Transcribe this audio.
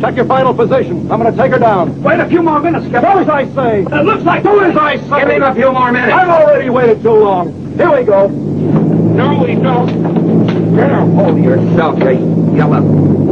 Check your final position. I'm going to take her down. Wait a few more minutes, Skipper. Do as I say. It looks like... Do as I say. Give him a few more minutes. I've already waited too long. Here we go. No, we don't. Now, hold yourself, you yellow.